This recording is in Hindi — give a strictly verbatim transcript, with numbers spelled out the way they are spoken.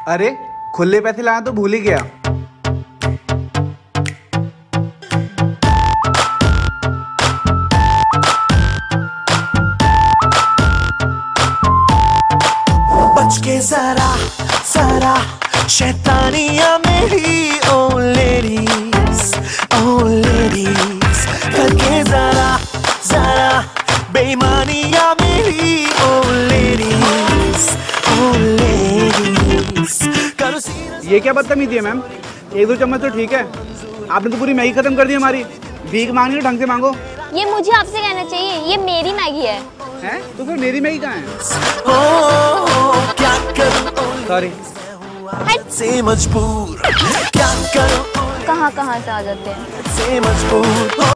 अरे खुले पैसे लाना तो भूल ही गया। बच के जरा जरा शैतानियां मेरी ओ लेडीज ओ लेडीज, करके जरा जरा बेईमानियां मेरी ओ लेडीज ओ लेडीज। ये क्या बदतमीजी है मैम? एक दो चम्मच तो ठीक है, आपने तो पूरी मैगी खत्म कर दी हमारी। भीख मांगनी तो ढंग से मांगो। ये मुझे आपसे कहना चाहिए, ये मेरी मैगी है। हैं? तो फिर मेरी मैगी कहाँ है? क्या करूं सॉरी से मजबूर, क्या करूं कहाँ कहाँ से आ जाते हैं से मजबूर।